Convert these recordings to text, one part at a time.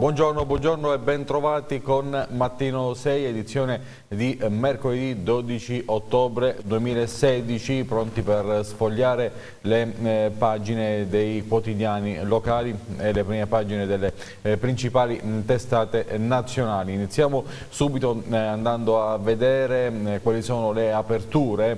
Buongiorno e ben trovati con Mattino 6, edizione di mercoledì 12 ottobre 2016, pronti per sfogliare le pagine dei quotidiani locali e le prime pagine delle principali testate nazionali. Iniziamo subito andando a vedere quali sono le aperture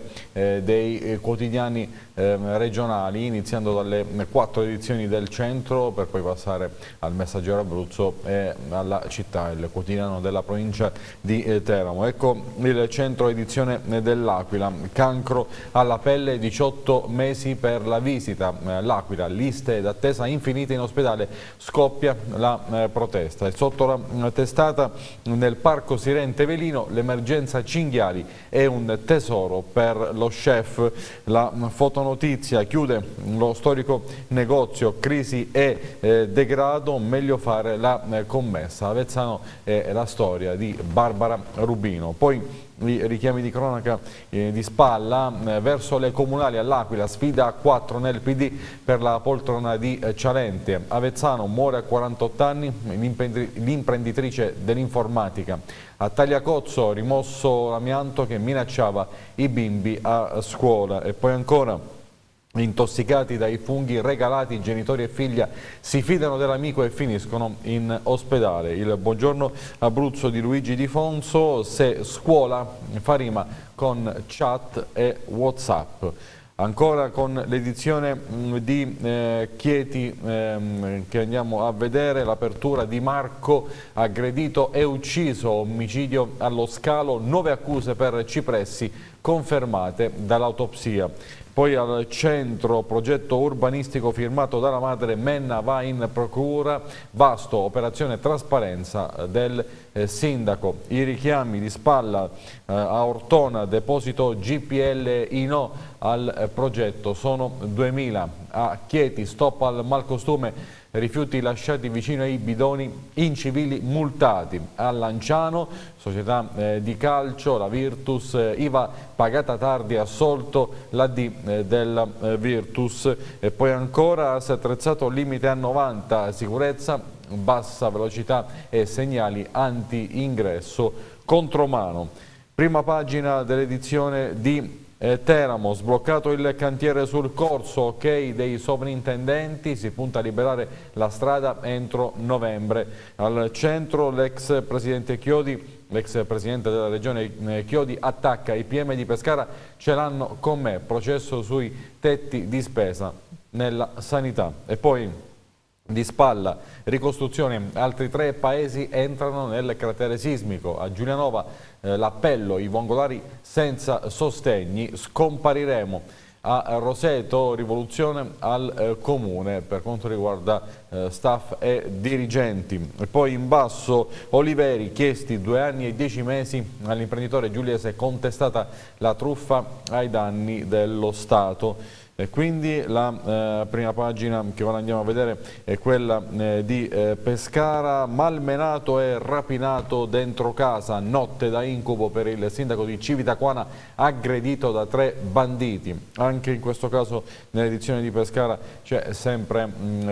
dei quotidiani regionali, iniziando dalle 4 edizioni del centro per poi passare al Messaggero Abruzzo e alla città, il quotidiano della provincia di Teramo. Ecco il centro edizione dell'Aquila: cancro alla pelle, 18 mesi per la visita. L'Aquila, liste d'attesa infinite in ospedale, scoppia la protesta. E sotto la testata: nel parco Sirente Velino l'emergenza cinghiali è un tesoro per lo chef. La fotonotizia chiude lo storico negozio, crisi e degrado, meglio fare la commessa. Avezzano è la storia di Barbara Rubino. Poi i richiami di cronaca di spalla verso le comunali all'Aquila, sfida a 4 nel PD per la poltrona di Cialente. Avezzano, muore a 48 anni l'imprenditrice dell'informatica. A Tagliacozzo, rimosso l'amianto che minacciava i bimbi a scuola. E poi ancora: intossicati dai funghi regalati, genitori e figlia si fidano dell'amico e finiscono in ospedale. Il Buongiorno Abruzzo di Luigi Di Fonso: se scuola fa rima con chat e WhatsApp. Ancora con l'edizione di Chieti che andiamo a vedere, l'apertura di Marco, aggredito e ucciso, omicidio allo scalo, 9 accuse per Cipressi confermate dall'autopsia. Poi al centro, progetto urbanistico firmato dalla madre, Menna va in procura, vasto, operazione trasparenza del sindaco. I richiami di spalla a Ortona, deposito GPL no al progetto, sono 2000. A Chieti, stop al malcostume, rifiuti lasciati vicino ai bidoni, incivili multati. A Lanciano, società di calcio, la Virtus, IVA pagata tardi, assolto l'AD della Virtus. E poi ancora, si è attrezzato limite a 90, sicurezza, bassa velocità e segnali anti-ingresso contromano. Prima pagina dell'edizione di Teramo: sbloccato il cantiere sul corso, ok dei sovrintendenti, si punta a liberare la strada entro novembre. Al centro l'ex presidente Chiodi, l'ex presidente della regione Chiodi, attacca i PM di Pescara, ce l'hanno con me, processo sui tetti di spesa nella sanità. E poi di spalla, ricostruzione, altri 3 paesi entrano nel cratere sismico. A Giulianova l'appello, i vongolari senza sostegni, scompariremo. A Roseto, rivoluzione al comune per quanto riguarda staff e dirigenti. E poi in basso, Oliveri, chiesti 2 anni e 10 mesi all'imprenditore giuliese, contestata la truffa ai danni dello Stato. E quindi la prima pagina che ora andiamo a vedere è quella di Pescara: malmenato e rapinato dentro casa, notte da incubo per il sindaco di Civitaquana, aggredito da 3 banditi. Anche in questo caso nell'edizione di Pescara c'è sempre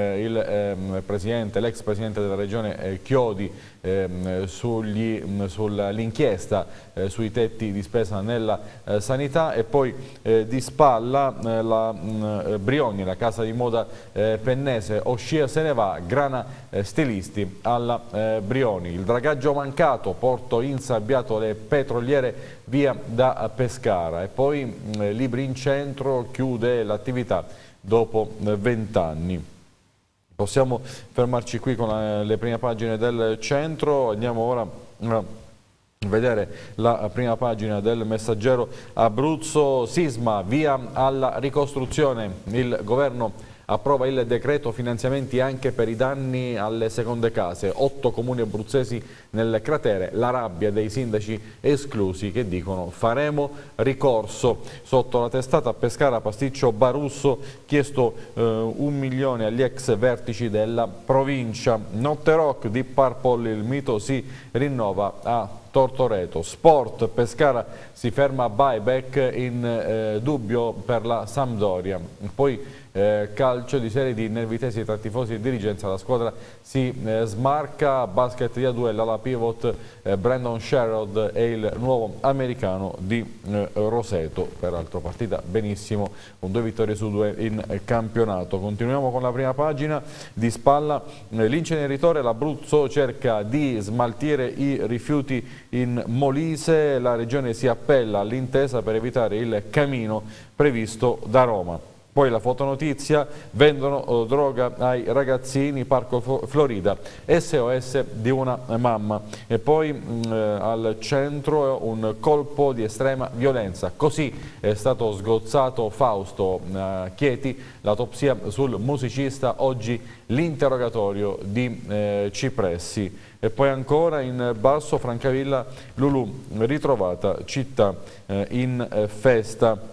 l'ex presidente della regione Chiodi sull'inchiesta sui tetti di spesa nella sanità. E poi di spalla la Brioni, la casa di moda pennese, Oscia se ne va, grana stilisti alla Brioni. Il dragaggio mancato, porto insabbiato, le petroliere via da Pescara. E poi Libri in centro, chiude l'attività dopo 20 anni. Possiamo fermarci qui con le prime pagine del centro. Andiamo ora a vedere la prima pagina del Messaggero Abruzzo. Sisma, via alla ricostruzione. Il governo approva il decreto finanziamenti anche per i danni alle seconde case. 8 comuni abruzzesi nel cratere, la rabbia dei sindaci esclusi che dicono faremo ricorso. Sotto la testata: Pescara, pasticcio Barusso, chiesto 1 milione agli ex vertici della provincia. Notte rock di Purple, il mito si rinnova a Tortoreto. Sport, Pescara si ferma a buyback in dubbio per la Sampdoria. Poi calcio di serie di nervi tesi tra tifosi e dirigenza. La squadra si smarca. Basket di A2, l'ala pivot Brandon Sherrod è il nuovo americano di Roseto, peraltro partita benissimo con 2 vittorie su 2 in campionato. Continuiamo con la prima pagina. Di spalla l'inceneritore, l'Abruzzo cerca di smaltire i rifiuti in Molise, la regione si appella all'intesa per evitare il camino previsto da Roma. Poi la fotonotizia, vendono droga ai ragazzini, Parco Florida, SOS di una mamma. E poi al centro un colpo di estrema violenza. Così è stato sgozzato Fausto Chieti, l'autopsia sul musicista, oggi l'interrogatorio di Cipressi. E poi ancora in basso Francavilla, Lulù, ritrovata città in festa.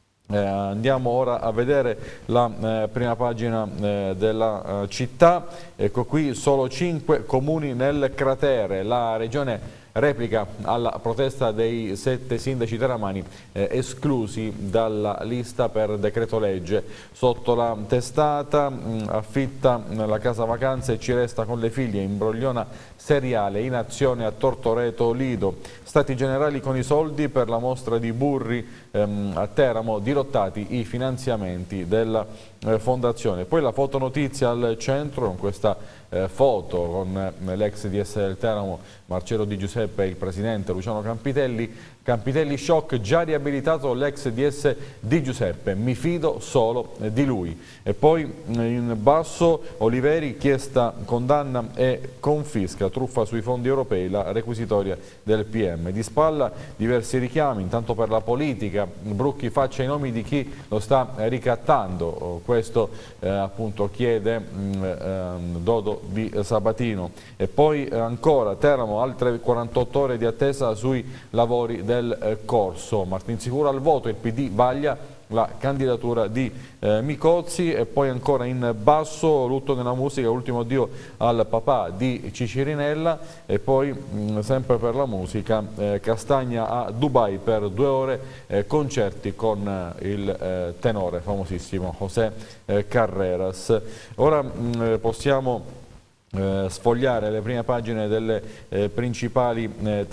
Andiamo ora a vedere la prima pagina della città. Ecco qui, solo 5 comuni nel cratere. La regione replica alla protesta dei 7 sindaci teramani esclusi dalla lista per decreto legge. Sotto la testata, affitta la casa vacanze e ci resta con le figlie, imbrogliona seriale, in azione a Tortoreto Lido. Stati generali con i soldi per la mostra di Burri a Teramo, dirottati i finanziamenti della fondazione. Poi la fotonotizia al centro con questa foto con l'ex DS del Teramo Marcello Di Giuseppe e il presidente Luciano Campitelli. Campitelli shock, già riabilitato l'ex DS Di Giuseppe, mi fido solo di lui. E poi in basso Oliveri, chiesta condanna e confisca, truffa sui fondi europei, la requisitoria del PM. Di spalla diversi richiami, intanto per la politica, Brucchi faccia i nomi di chi lo sta ricattando, questo appunto chiede Dodo di Sabatino. E poi ancora Teramo, altre 48 ore di attesa sui lavori del corso. Martinsicuro al voto, il PD vaglia la candidatura di Micozzi. E poi ancora in basso lutto nella musica, ultimo addio al papà di Cicirinella. E poi sempre per la musica, Castagna a Dubai per 2 ore, concerti con il tenore famosissimo José Carreras. Ora possiamo sfogliare le prime pagine delle principali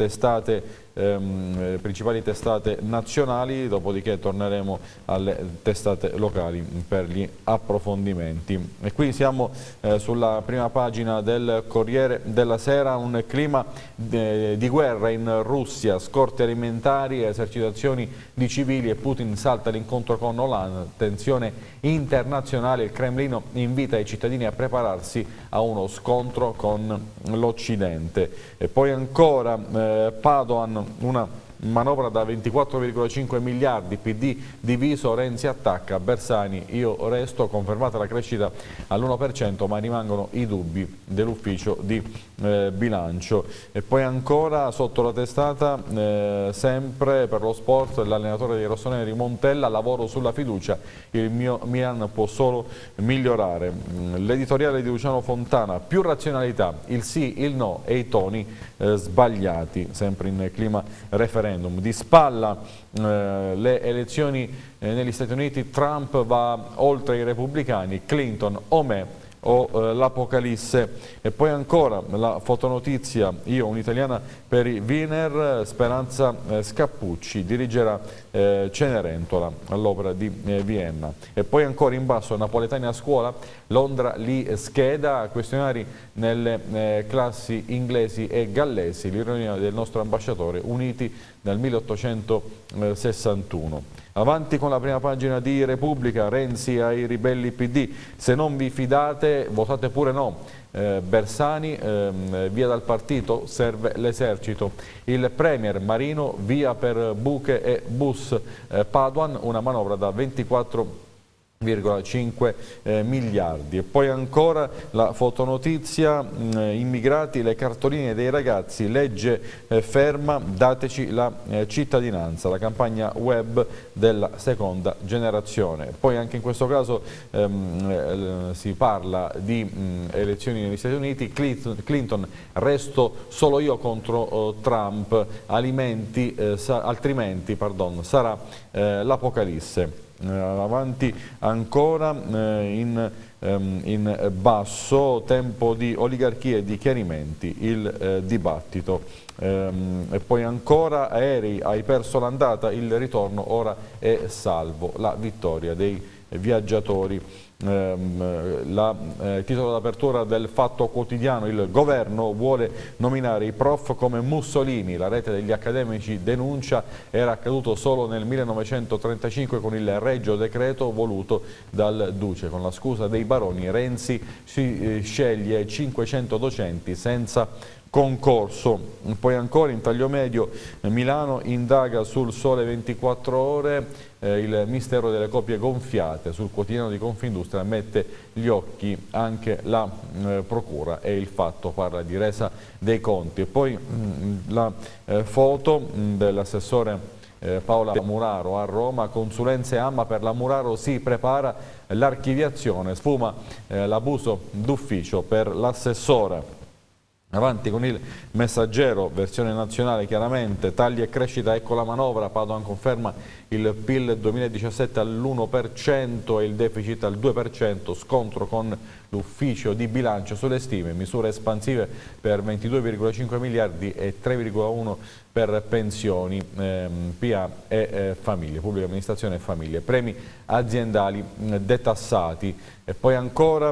testate nazionali, dopodiché torneremo alle testate locali per gli approfondimenti. E qui siamo sulla prima pagina del Corriere della Sera. Un clima di guerra in Russia, scorte alimentari, esercitazioni di civili e Putin salta l'incontro con Hollande, tensione internazionale, il Cremlino invita i cittadini a prepararsi a uno scontro con l'Occidente. E poi ancora Padoan, una manovra da 24,5 miliardi, PD diviso, Renzi attacca, Bersani io resto, confermata la crescita all'1%, ma rimangono i dubbi dell'ufficio di bilancio. E poi ancora sotto la testata, sempre per lo sport, l'allenatore dei rossoneri Montella, lavoro sulla fiducia, il mio Milan può solo migliorare. L'editoriale di Luciano Fontana, più razionalità, il sì, il no e i toni sbagliati, sempre in clima referendum. Di spalla le elezioni negli Stati Uniti, Trump va oltre i repubblicani, Clinton o me o l'Apocalisse. E poi ancora la fotonotizia, io un'italiana per i Wiener, Speranza Scappucci dirigerà Cenerentola all'Opera di Vienna. E poi ancora in basso, napoletani a scuola, Londra li scheda, questionari nelle classi inglesi e gallesi, l'ironia del nostro ambasciatore, uniti nel 1861. Avanti con la prima pagina di Repubblica, Renzi ai ribelli PD, se non vi fidate votate pure no. Bersani via dal partito, serve l'esercito. Il premier Marino via per buche e bus. Padoan, una manovra da 24,5 miliardi. E poi ancora la fotonotizia, immigrati, le cartoline dei ragazzi, legge ferma, dateci la cittadinanza, la campagna web della seconda generazione. Poi anche in questo caso si parla di elezioni negli Stati Uniti, Clinton, resto solo io contro Trump, altrimenti sarà l'Apocalisse. Avanti ancora in basso, tempo di oligarchie e di chiarimenti, il dibattito. E poi ancora aerei, hai perso l'andata, il ritorno ora è salvo, la vittoria dei viaggiatori. Titolo d'apertura del Fatto Quotidiano: il governo vuole nominare i prof come Mussolini, la rete degli accademici denuncia era accaduto solo nel 1935 con il regio decreto voluto dal Duce. Con la scusa dei baroni Renzi si sceglie 500 docenti senza concorso. Poi ancora in taglio medio, Milano indaga sul Sole 24 Ore, il mistero delle copie gonfiate. Sul quotidiano di Confindustria mette gli occhi anche la procura e il Fatto parla di resa dei conti. E poi la foto dell'assessore Paola Muraro a Roma: consulenze AMA per la Muraro, si prepara l'archiviazione, sfuma l'abuso d'ufficio per l'assessore. Avanti con il Messaggero, versione nazionale chiaramente, tagli e crescita, ecco la manovra, Padoan conferma il PIL 2017 all'1% e il deficit al 2%, scontro con l'ufficio di bilancio sulle stime, misure espansive per 22,5 miliardi e 3,1 per pensioni, PA e famiglie, pubblica amministrazione e famiglie, premi aziendali detassati. E poi ancora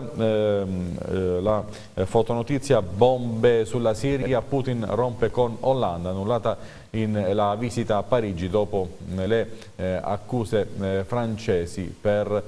la fotonotizia: bombe sulla Siria, Putin rompe con Hollande, annullata la visita a Parigi dopo le accuse francesi per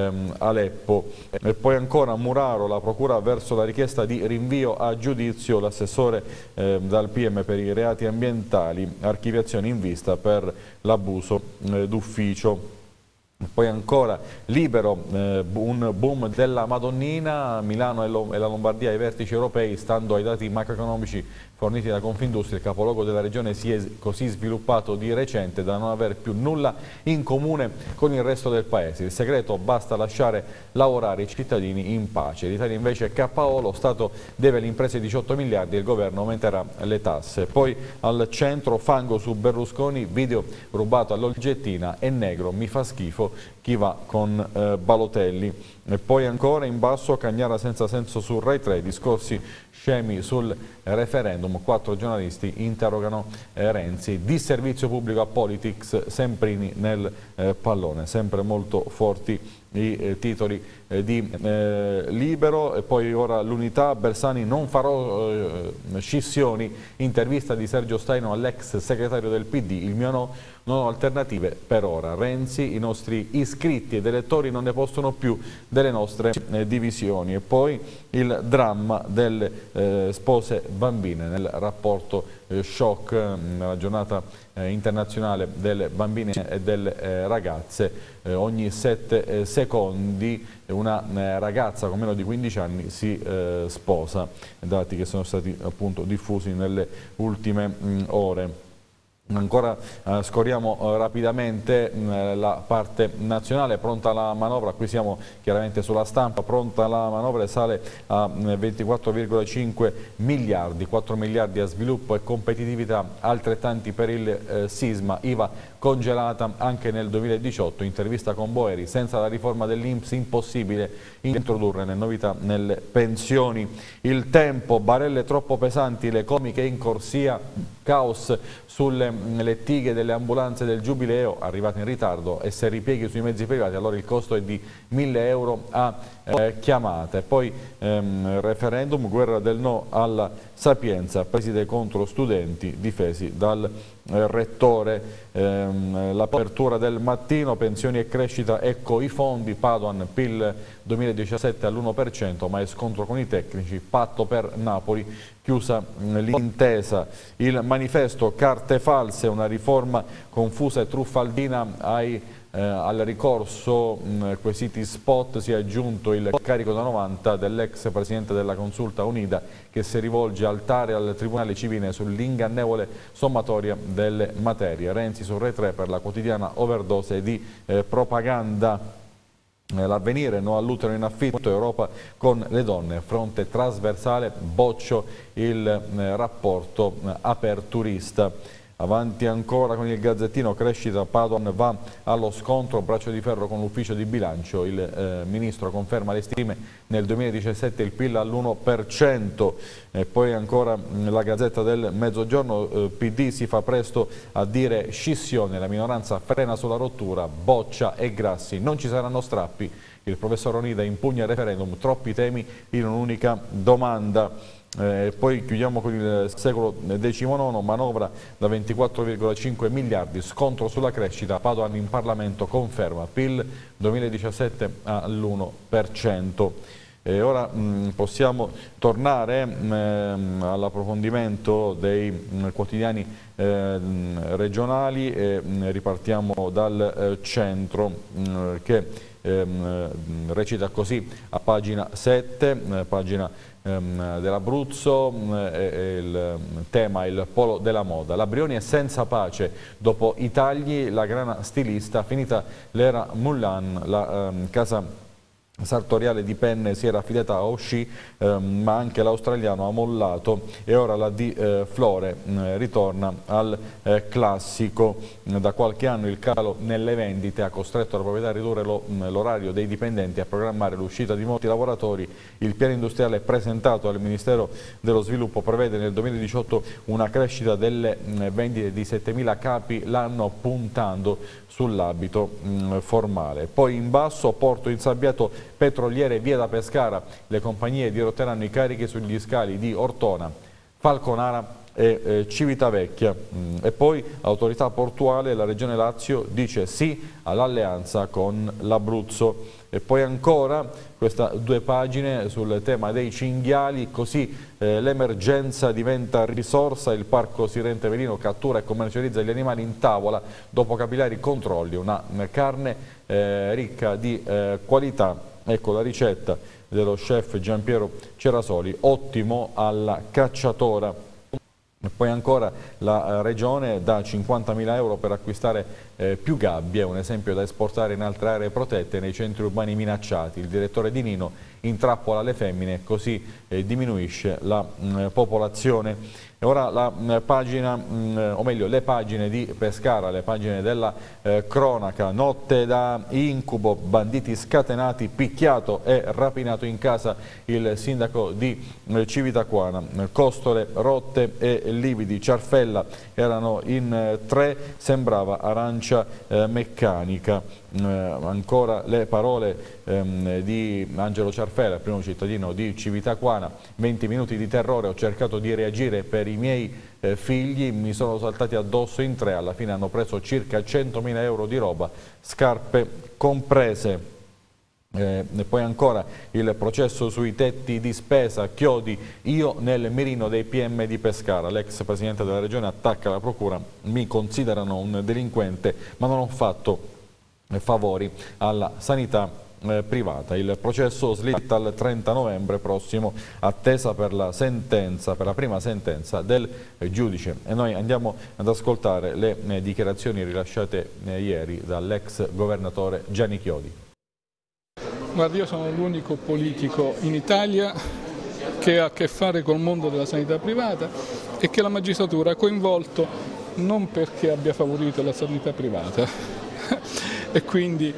Aleppo. E poi ancora Muraro, la procura verso la richiesta di rinvio a giudizio, l'assessore dal PM per i reati ambientali, archiviazione in vista per l'abuso d'ufficio. Poi ancora Libero, un boom della Madonnina, Milano e la Lombardia ai vertici europei, stando ai dati macroeconomici forniti da Confindustria, il capoluogo della regione si è così sviluppato di recente da non aver più nulla in comune con il resto del paese. Il segreto: basta lasciare lavorare i cittadini in pace. L'Italia invece è KO, lo Stato deve alle imprese 18 miliardi e il governo aumenterà le tasse. Poi al centro, fango su Berlusconi, video rubato all'Olgettina, è negro, mi fa schifo chi va con Balotelli. E poi ancora in basso, Cagnara senza senso su Rai 3, discorsi scemi sul referendum, 4 giornalisti interrogano Renzi, disservizio pubblico a Politics, Semprini nel pallone, sempre molto forti i titoli di Libero. E poi ora l'Unità, Bersani, non farò scissioni, intervista di Sergio Staino all'ex segretario del PD, il mio no, non ho alternative per ora. Renzi, i nostri iscritti ed elettori non ne possono più delle nostre divisioni. E poi il dramma delle spose bambine nel rapporto shock, nella giornata internazionale delle bambine e delle ragazze. Ogni 7 secondi una ragazza con meno di 15 anni si sposa, dati che sono stati appunto diffusi nelle ultime ore. Ancora scorriamo rapidamente la parte nazionale. Pronta la manovra, qui siamo chiaramente sulla stampa, pronta la manovra, sale a 24,5 miliardi, 4 miliardi a sviluppo e competitività, altrettanti per il sisma, IVA congelata anche nel 2018, intervista con Boeri, senza la riforma dell'INPS impossibile introdurre le novità nelle pensioni. Il Tempo, barelle troppo pesanti, le comiche in corsia, caos sulle lettighe delle ambulanze del Giubileo, arrivate in ritardo, e se ripieghi sui mezzi privati allora il costo è di 1.000 euro a chiamate. Poi referendum, guerra del no alla Sapienza, preside contro studenti difesi dal rettore. L'apertura del Mattino, pensioni e crescita, ecco i fondi, Padoan, PIL 2017 all'1%, ma è scontro con i tecnici, patto per Napoli, chiusa l'intesa. Il Manifesto, carte false, una riforma confusa e truffaldina al ricorso quesiti spot, si è aggiunto il carico da 90 dell'ex presidente della Consulta Unida che si rivolge al TAR e al Tribunale Civile sull'ingannevole sommatoria delle materie. Renzi su Rai 3 per la quotidiana overdose di propaganda. L'Avvenire, no all'utero in affitto, Europa con le donne, fronte trasversale, boccio il rapporto aperturista. Avanti ancora con il Gazzettino, crescita, Padoan va allo scontro, braccio di ferro con l'ufficio di bilancio, il ministro conferma le stime, nel 2017 il PIL all'1%, e poi ancora la Gazzetta del Mezzogiorno, PD si fa presto a dire scissione, la minoranza frena sulla rottura, Boccia e Grassi, non ci saranno strappi, il professor Onida impugna il referendum, troppi temi in un'unica domanda. Poi chiudiamo con il secolo XIX, manovra da 24,5 miliardi, scontro sulla crescita, Padoan in Parlamento conferma, PIL 2017 all'1%. Ora possiamo tornare all'approfondimento dei quotidiani regionali e ripartiamo dal centro che recita così a pagina 7, pagina dell'Abruzzo, il tema il polo della moda. La Brioni è senza pace, dopo i tagli la grana stilista, finita l'era Mulan, la casa sartoriale di penne si era affidata a Oshii, ma anche l'australiano ha mollato e ora la di Flore ritorna al classico. Da qualche anno il calo nelle vendite ha costretto la proprietà a ridurre l'orario dei dipendenti, a programmare l'uscita di molti lavoratori. Il piano industriale presentato al Ministero dello Sviluppo prevede nel 2018 una crescita delle vendite di 7.000 capi l'anno, puntando sull'abito formale. Poi in basso, porto insabbiato petroliere via da Pescara, le compagnie dirotteranno i carichi sugli scali di Ortona, Falconara e Civitavecchia. E poi autorità portuale, la Regione Lazio dice sì all'alleanza con l'Abruzzo. E poi ancora queste 2 pagine sul tema dei cinghiali, così l'emergenza diventa risorsa, il parco Sirente Velino cattura e commercializza gli animali in tavola dopo capillari controlli, una carne ricca di qualità. Ecco la ricetta dello chef Giampiero Cerasoli, ottimo alla cacciatora. E poi ancora la Regione dà 50.000 euro per acquistare più gabbie, un esempio da esportare in altre aree protette nei centri urbani minacciati. Il direttore Di Nino intrappola le femmine e così diminuisce la popolazione. E ora la pagina, o meglio le pagine di Pescara, le pagine della cronaca. Notte da incubo, banditi scatenati, picchiato e rapinato in casa il sindaco di Civitaquana. Costole rotte e lividi, Ciarfella erano in 3, sembrava arancia meccanica. Ancora le parole di Angelo Ciarfella, il primo cittadino di Civitaquana: 20 minuti di terrore, ho cercato di reagire per i miei figli, mi sono saltati addosso in 3, alla fine hanno preso circa 100.000 euro di roba, scarpe comprese. E poi ancora il processo sui tetti di spesa, Chiodi, io nel mirino dei PM di Pescara, l'ex presidente della regione attacca la procura, mi considerano un delinquente ma non ho fatto favori alla sanità privata. Il processo slitta al 30 novembre prossimo, attesa per la sentenza, per la prima sentenza del giudice. E noi andiamo ad ascoltare le dichiarazioni rilasciate ieri dall'ex governatore Gianni Chiodi. Guarda, io sono l'unico politico in Italia che ha a che fare col mondo della sanità privata e che la magistratura ha coinvolto non perché abbia favorito la sanità privata e quindi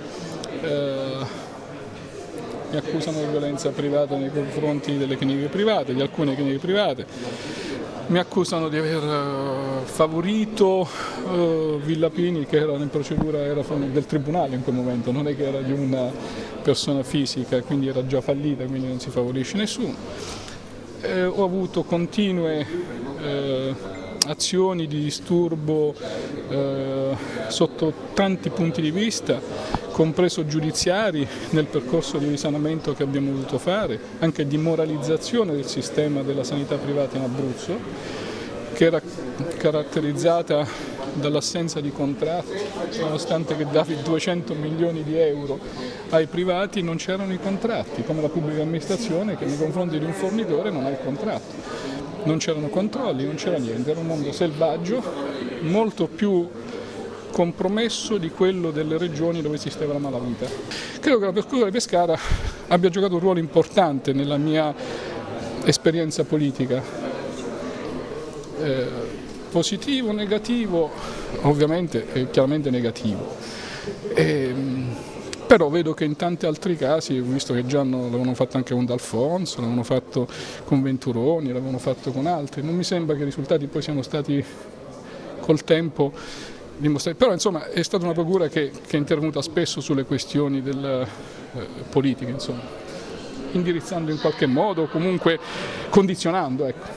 mi accusano di violenza privata nei confronti delle cliniche private, di alcune cliniche private, mi accusano di aver favorito Villapini, che era in procedura, era del tribunale in quel momento, non è che era di una persona fisica, quindi era già fallita, quindi non si favorisce nessuno. Ho avuto continue azioni di disturbo sotto tanti punti di vista, compreso giudiziari, nel percorso di risanamento che abbiamo voluto fare, anche di moralizzazione del sistema della sanità privata in Abruzzo, che era caratterizzata dall'assenza di contratti, nonostante che davi 200 milioni di euro ai privati non c'erano i contratti, come la pubblica amministrazione che nei confronti di un fornitore non ha il contratto. Non c'erano controlli, non c'era niente, era un mondo selvaggio, molto più compromesso di quello delle regioni dove esisteva la malavita. Credo che la Procura di Pescara abbia giocato un ruolo importante nella mia esperienza politica. Positivo, negativo, ovviamente è chiaramente negativo. Però vedo che in tanti altri casi, ho visto che già l'avevano fatto anche con D'Alfonso, l'avevano fatto con Venturoni, l'avevano fatto con altri, non mi sembra che i risultati poi siano stati col tempo dimostrati, però insomma è stata una procura che è intervenuta spesso sulle questioni politiche, insomma, indirizzando in qualche modo, comunque condizionando. Ecco.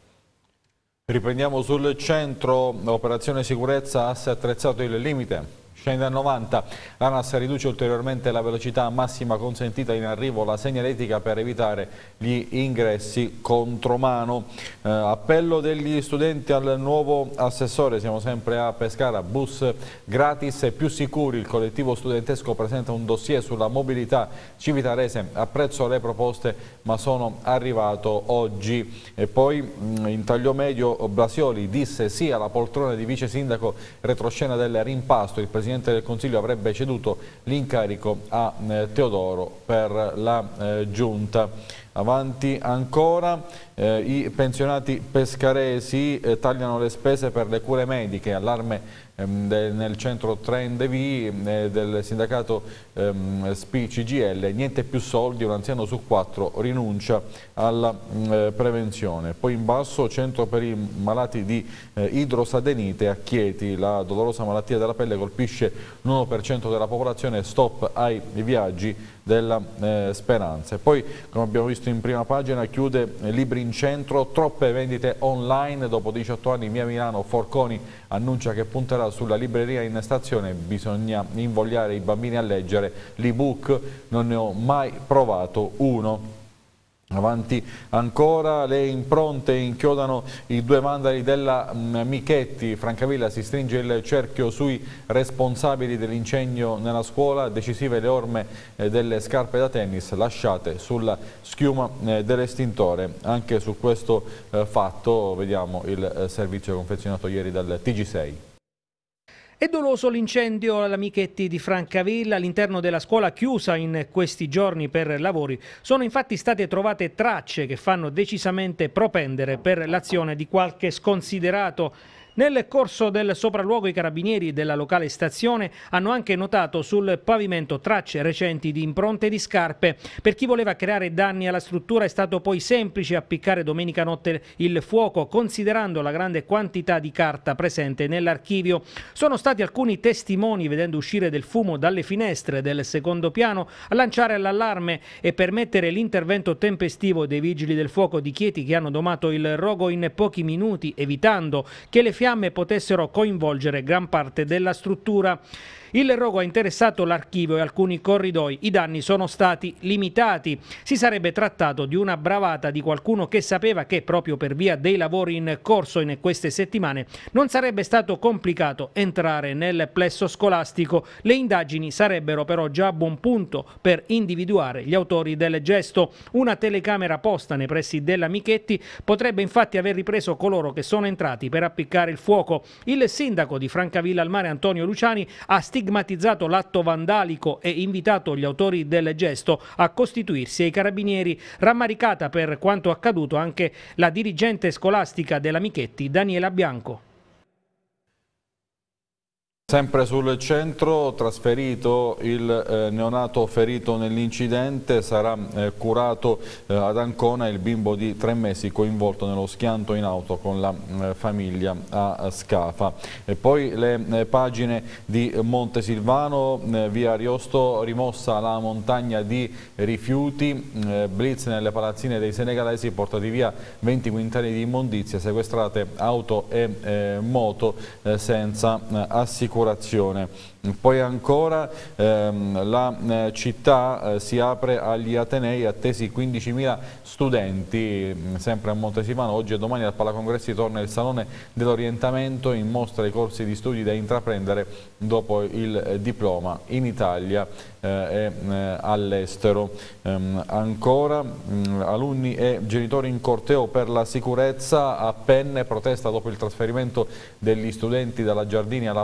Riprendiamo sul centro, operazione sicurezza, asse attrezzato il limite. Scende a 90, l'ANAS riduce ulteriormente la velocità massima consentita in arrivo, la segnaletica per evitare gli ingressi contromano. Appello degli studenti al nuovo assessore, siamo sempre a Pescara, bus gratis e più sicuri. Il collettivo studentesco presenta un dossier sulla mobilità civitarese, apprezzo le proposte ma sono arrivato oggi. E poi in taglio medio Blasioli disse sì alla poltrona di vice sindaco, retroscena del rimpasto, il Presidente del Consiglio avrebbe ceduto l'incarico a Teodoro per la Giunta. Avanti ancora, i pensionati pescaresi tagliano le spese per le cure mediche, allarme nel centro Trend del sindacato SPI-CGIL, niente più soldi, un anziano su 4 rinuncia alla prevenzione. Poi in basso, centro per i malati di idrosadenite a Chieti, la dolorosa malattia della pelle colpisce l'1% della popolazione, stop ai viaggi della speranza. E poi, come abbiamo visto in prima pagina, chiude Libri in Centro, troppe vendite online, dopo 18 anni Via Milano, Forconi annuncia che punterà sulla libreria in stazione, bisogna invogliare i bambini a leggere l'ebook, non ne ho mai provato uno. Avanti ancora, le impronte inchiodano i 2 vandali della Michetti, Francavilla si stringe il cerchio sui responsabili dell'incendio nella scuola, decisive le orme delle scarpe da tennis lasciate sulla schiuma dell'estintore. Anche su questo fatto vediamo il servizio confezionato ieri dal TG6. È doloso l'incendio alla Michetti di Francavilla all'interno della scuola chiusa in questi giorni per lavori. Sono infatti state trovate tracce che fanno decisamente propendere per l'azione di qualche sconsiderato. Nel corso del sopralluogo i carabinieri della locale stazione hanno anche notato sul pavimento tracce recenti di impronte di scarpe. Per chi voleva creare danni alla struttura è stato poi semplice appiccare domenica notte il fuoco, considerando la grande quantità di carta presente nell'archivio. Sono stati alcuni testimoni, vedendo uscire del fumo dalle finestre del secondo piano, a lanciare l'allarme e permettere l'intervento tempestivo dei vigili del fuoco di Chieti, che hanno domato il rogo in pochi minuti, evitando che le fiamme potessero coinvolgere gran parte della struttura. Il rogo ha interessato l'archivio e alcuni corridoi. I danni sono stati limitati. Si sarebbe trattato di una bravata di qualcuno che sapeva che proprio per via dei lavori in corso in queste settimane non sarebbe stato complicato entrare nel plesso scolastico. Le indagini sarebbero però già a buon punto per individuare gli autori del gesto. Una telecamera posta nei pressi della Michetti potrebbe infatti aver ripreso coloro che sono entrati per appiccare il fuoco. Il sindaco di Francavilla al Mare, Antonio Luciani, ha stigmatizzato l'atto vandalico e invitato gli autori del gesto a costituirsi ai carabinieri. Rammaricata per quanto accaduto anche la dirigente scolastica della Michetti, Daniela Bianco. Sempre sul centro, trasferito il neonato ferito nell'incidente, sarà curato ad Ancona il bimbo di 3 mesi coinvolto nello schianto in auto con la famiglia a Scafa. E poi le pagine di Montesilvano, via Ariosto, rimossa la montagna di rifiuti, blitz nelle palazzine dei senegalesi, portati via 20 quintali di immondizie, sequestrate auto e moto senza assicurazione. Poi ancora la città si apre agli Atenei, attesi 15.000 studenti, sempre a Montesilvano. Oggi e domani al Palacongressi torna il Salone dell'Orientamento, in mostra i corsi di studi da intraprendere dopo il diploma in Italia e all'estero. Ancora alunni e genitori in corteo per la sicurezza a Penne, protesta dopo il trasferimento degli studenti dalla Giardini alla Paratonda.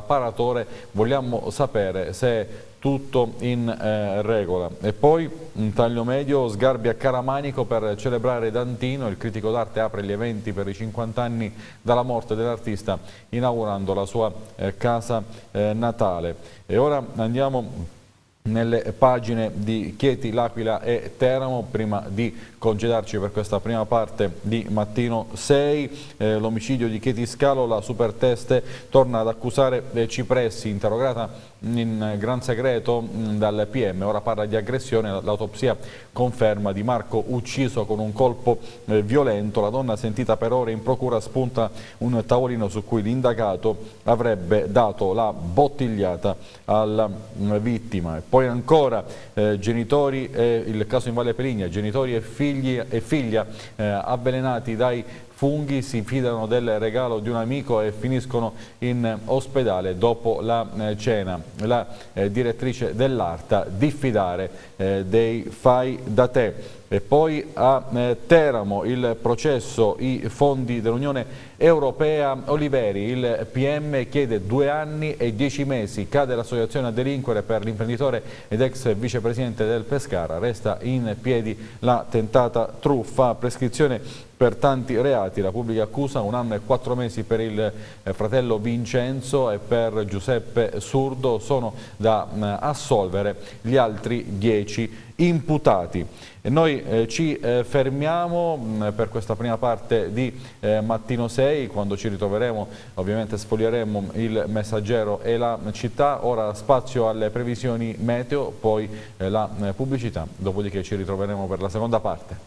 l'autore, vogliamo sapere se è tutto in regola. E poi un taglio medio, Sgarbi a Caramanico per celebrare Dantino, il critico d'arte apre gli eventi per i 50 anni dalla morte dell'artista inaugurando la sua casa natale. E ora andiamo nelle pagine di Chieti, L'Aquila e Teramo, prima di congedarci per questa prima parte di Mattino 6. L'omicidio di Chieti Scalo, la Superteste torna ad accusare Cipressi, interrogata in gran segreto dal PM, ora parla di aggressione, l'autopsia conferma Di Marco ucciso con un colpo violento, la donna sentita per ore in procura, spunta un tavolino su cui l'indagato avrebbe dato la bottigliata alla vittima. E poi ancora genitori, il caso in Valle Peligna, genitori e figlia avvelenati dai funghi, si fidano del regalo di un amico e finiscono in ospedale dopo la cena. La direttrice dell'ARTA, diffidare dei fai da te. E poi a Teramo il processo, i fondi dell'Unione Europea, Oliveri, il PM chiede 2 anni e 10 mesi, cade l'associazione a delinquere per l'imprenditore ed ex vicepresidente del Pescara, resta in piedi la tentata truffa, prescrizione per tanti reati, la pubblica accusa 1 anno e 4 mesi per il fratello Vincenzo e per Giuseppe Surdo, sono da assolvere gli altri 10 imputati. E noi ci fermiamo per questa prima parte di Mattino 6, quando ci ritroveremo ovviamente sfoglieremo il Messaggero e la città, ora spazio alle previsioni meteo, poi la pubblicità, dopodiché ci ritroveremo per la seconda parte.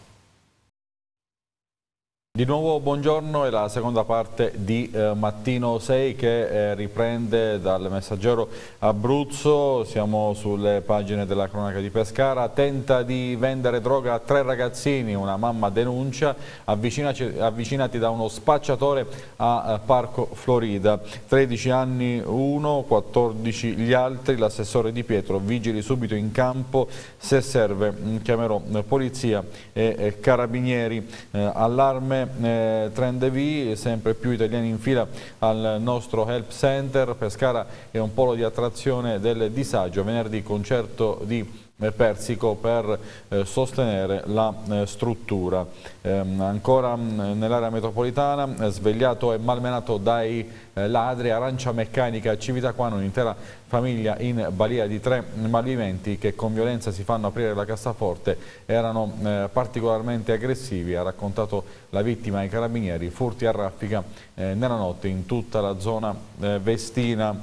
Di nuovo buongiorno, è la seconda parte di Mattino 6 che riprende dal Messaggero Abruzzo. Siamo sulle pagine della cronaca di Pescara. Tenta di vendere droga a 3 ragazzini, una mamma denuncia, avvicinati da uno spacciatore a Parco Florida. 13 anni uno, 14 gli altri, l'assessore Di Pietro, vigili subito in campo, se serve chiamerò polizia e carabinieri. Allarme Trendevi, sempre più italiani in fila al nostro help center. Pescara è un polo di attrazione del disagio, venerdì concerto di Persico per sostenere la struttura. Ancora nell'area metropolitana, svegliato e malmenato dai ladri, Arancia Meccanica a Civitaquano, un'intera famiglia in balia di 3 malviventi che con violenza si fanno aprire la cassaforte, erano particolarmente aggressivi, ha raccontato la vittima ai carabinieri, furti a raffica nella notte in tutta la zona vestina.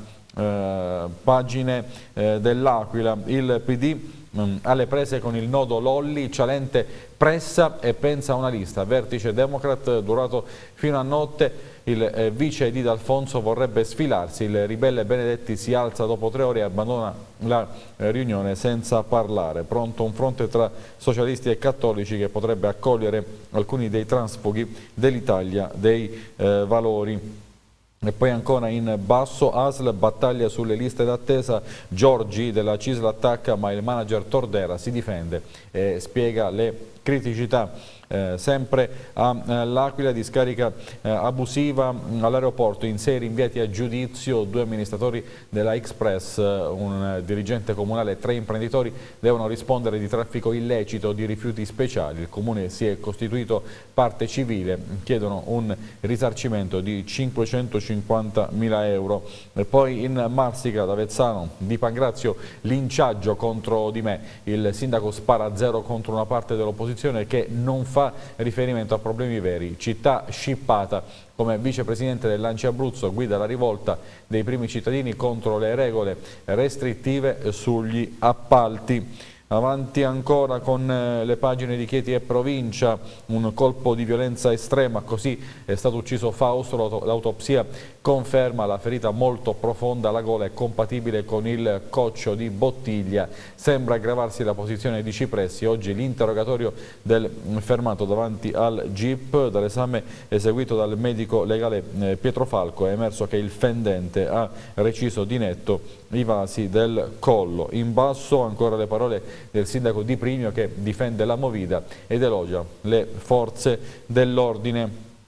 Pagine dell'Aquila, il PD alle prese con il nodo Lolli, Cialente pressa e pensa a una lista, vertice Democrat durato fino a notte, il vice di D'Alfonso vorrebbe sfilarsi, il ribelle Benedetti si alza dopo 3 ore e abbandona la riunione senza parlare, pronto un fronte tra socialisti e cattolici che potrebbe accogliere alcuni dei transfughi dell'Italia dei Valori. E poi ancora in basso, ASL battaglia sulle liste d'attesa, Giorgi della CISL attacca ma il manager Tordera si difende e spiega le criticità. Sempre all'Aquila, discarica abusiva all'aeroporto, in 6 rinviati a giudizio, 2 amministratori della Express, un dirigente comunale e 3 imprenditori devono rispondere di traffico illecito di rifiuti speciali. Il comune si è costituito parte civile, chiedono un risarcimento di 550.000 euro. E poi in Marsica, d'Avezzano, Di Pangrazio, linciaggio contro di me, il sindaco spara a 0 contro una parte dell'opposizione che non fa riferimento a problemi veri, città scippata. Come vicepresidente del Lanci Abruzzo guida la rivolta dei primi cittadini contro le regole restrittive sugli appalti. Avanti ancora con le pagine di Chieti e provincia, un colpo di violenza estrema, così è stato ucciso Fausto, l'autopsia conferma la ferita molto profonda alla gola è compatibile con il coccio di bottiglia, sembra aggravarsi la posizione di Cipressi, oggi l'interrogatorio del fermato davanti al GIP, dall'esame eseguito dal medico legale Pietro Falco è emerso che il fendente ha reciso di netto i vasi del collo. In basso ancora le parole del sindaco Di Primio che difende la Movida ed elogia le forze dell'ordine.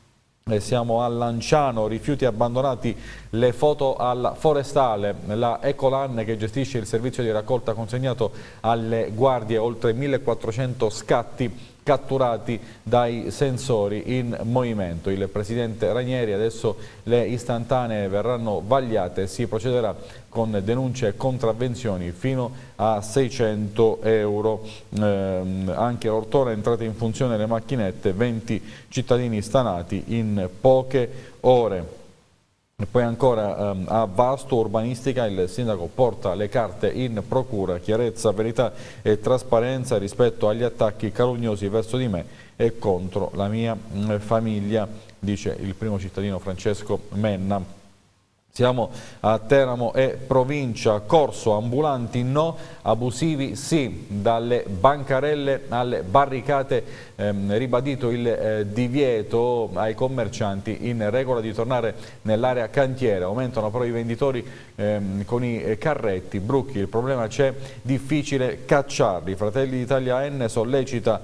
Siamo a Lanciano, rifiuti abbandonati, le foto alla forestale, la Ecolan che gestisce il servizio di raccolta consegnato alle guardie, oltre 1400 scatti catturati dai sensori in movimento. Il presidente Ranieri: adesso le istantanee verranno vagliate e si procederà con denunce e contravvenzioni fino a 600 euro. Anche l'Ortona è entrata in funzione le macchinette, 20 cittadini stanati in poche ore. E poi ancora a Vasto, urbanistica, il sindaco porta le carte in procura, chiarezza, verità e trasparenza rispetto agli attacchi calunnosi verso di me e contro la mia famiglia, dice il primo cittadino Francesco Menna. Siamo a Teramo e provincia, corso, ambulanti no, abusivi sì, dalle bancarelle alle barricate, ribadito il divieto ai commercianti in regola di tornare nell'area cantiere, aumentano però i venditori con i carretti, bruchi, il problema c'è, difficile cacciarli. Fratelli d'Italia N sollecita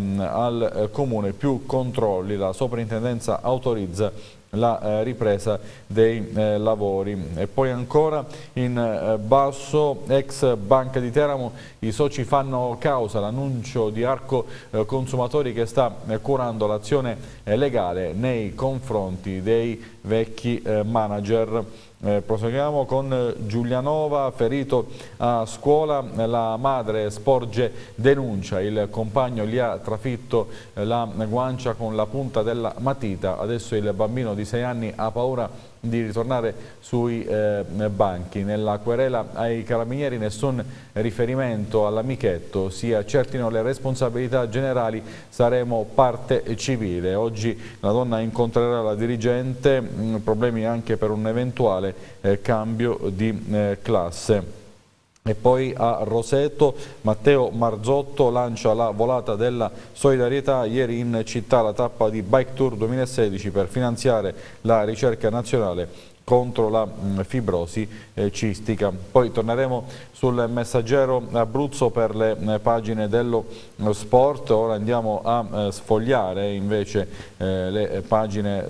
al Comune più controlli, la soprintendenza autorizza la ripresa dei lavori. E poi ancora in basso, ex Banca di Teramo, i soci fanno causa, l'annuncio di Arco Consumatori che sta curando l'azione legale nei confronti dei vecchi manager. Proseguiamo con Giulianova, ferito a scuola, la madre sporge denuncia, il compagno gli ha trafitto la guancia con la punta della matita, adesso il bambino di 6 anni ha paura di ritornare sui banchi. Nella querela ai carabinieri nessun riferimento all'amichetto, si accertino le responsabilità generali, saremo parte civile. Oggi la donna incontrerà la dirigente, problemi anche per un eventuale cambio di classe. E poi a Roseto, Matteo Marzotto lancia la volata della solidarietà, ieri in città la tappa di Bike Tour 2016 per finanziare la ricerca nazionale contro la fibrosi cistica. Poi torneremo sul Messaggero Abruzzo per le pagine dello sport. Ora andiamo a sfogliare invece le pagine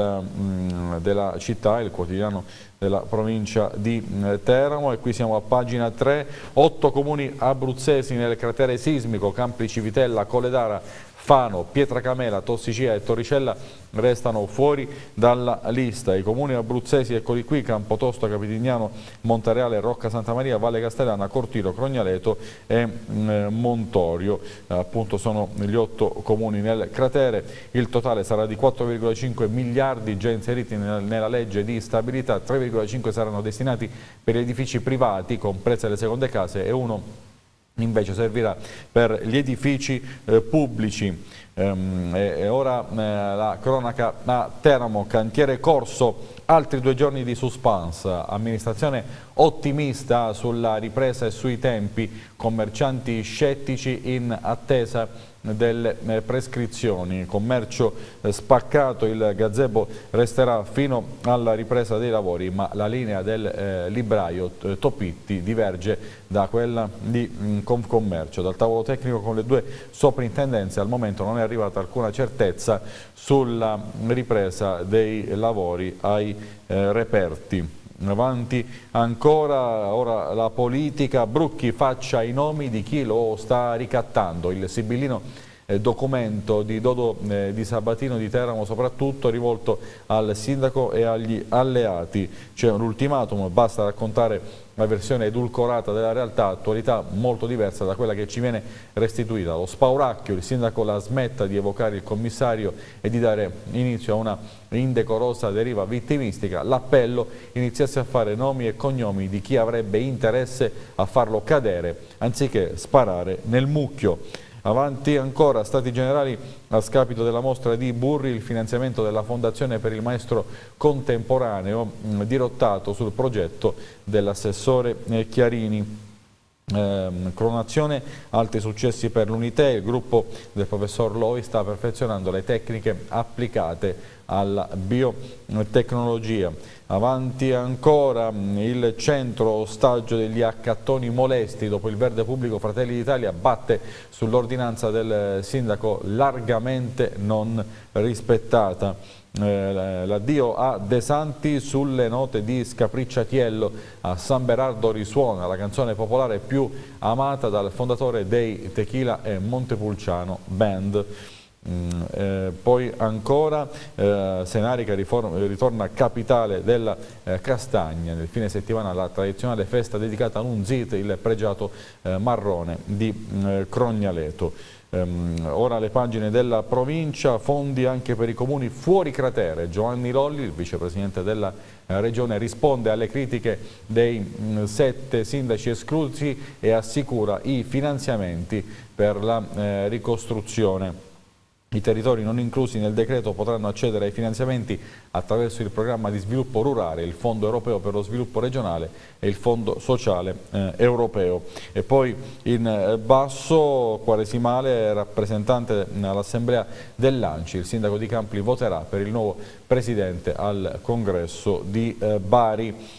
della città, il quotidiano della provincia di Teramo, e qui siamo a pagina 3, 8 comuni abruzzesi nel cratere sismico, Campi Civitella, Colledara, Fano, Pietracamela, Tossicea e Torricella restano fuori dalla lista. I comuni abruzzesi, eccoli qui: Campotosto, Capitignano, Montareale, Rocca Santa Maria, Valle Castellana, Cortilo, Crognaleto e Montorio. Appunto sono gli 8 comuni nel cratere. Il totale sarà di 4,5 miliardi già inseriti nella legge di stabilità, 3,5 saranno destinati per gli edifici privati, comprese le seconde case, e 1 invece servirà per gli edifici pubblici. E ora la cronaca a Teramo, cantiere corso, altri 2 giorni di suspense, amministrazione ottimista sulla ripresa e sui tempi, commercianti scettici in attesa delle prescrizioni, commercio spaccato, il gazebo resterà fino alla ripresa dei lavori, ma la linea del libraio Topitti diverge da quella di Confcommercio. Dal tavolo tecnico con le 2 soprintendenze al momento non è arrivata alcuna certezza sulla ripresa dei lavori ai reperti. Avanti ancora, ora la politica, Brucchi faccia i nomi di chi lo sta ricattando, il sibillino documento di Dodo Di Sabatino di Teramo soprattutto, rivolto al sindaco e agli alleati. C'è un ultimatum, basta raccontare la versione edulcorata della realtà, attualità molto diversa da quella che ci viene restituita. Lo spauracchio, il sindaco la smetta di evocare il commissario e di dare inizio a una indecorosa deriva vittimistica. L'appello: iniziasse a fare nomi e cognomi di chi avrebbe interesse a farlo cadere anziché sparare nel mucchio. Avanti ancora, Stati Generali a scapito della mostra di Burri, il finanziamento della Fondazione per il Maestro Contemporaneo dirottato sul progetto dell'assessore Chiarini. Cronazione, altri successi per l'Unité, il gruppo del professor Loi sta perfezionando le tecniche applicate alla biotecnologia. Avanti ancora, il centro ostaggio degli accattoni molesti, dopo il verde pubblico Fratelli d'Italia batte sull'ordinanza del sindaco largamente non rispettata. l'addio a De Santi sulle note di Scapricciatiello. A San Berardo risuona la canzone popolare più amata dal fondatore dei Tequila e Montepulciano Band. Poi ancora Senarica ritorna capitale della castagna. Nel fine settimana la tradizionale festa dedicata a Nunzit, il pregiato marrone di Crognaleto. Ora le pagine della provincia, fondi anche per i comuni fuori cratere. Giovanni Lolli, il vicepresidente della regione, risponde alle critiche dei 7 sindaci esclusi e assicura i finanziamenti per la ricostruzione. I territori non inclusi nel decreto potranno accedere ai finanziamenti attraverso il programma di sviluppo rurale, il Fondo europeo per lo sviluppo regionale e il Fondo sociale europeo. E poi in basso, Quaresimale, rappresentante all'Assemblea dell'Anci, il sindaco di Campli voterà per il nuovo presidente al congresso di Bari.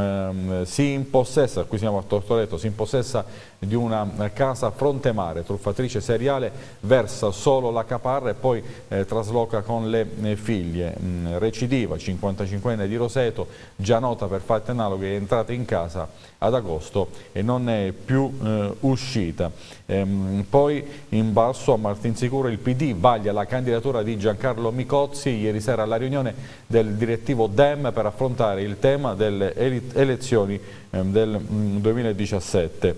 Si impossessa, qui siamo a Tortoreto, si impossessa di una casa a fronte mare, truffatrice seriale, versa solo la caparra e poi trasloca con le figlie. Recidiva, 55enne di Roseto, già nota per fatti analoghi, è entrata in casa ad agosto e non è più uscita. Poi in basso a Martinsicuro il PD vaglia la candidatura di Giancarlo Micozzi ieri sera alla riunione del direttivo DEM per affrontare il tema delle elezioni del 2017.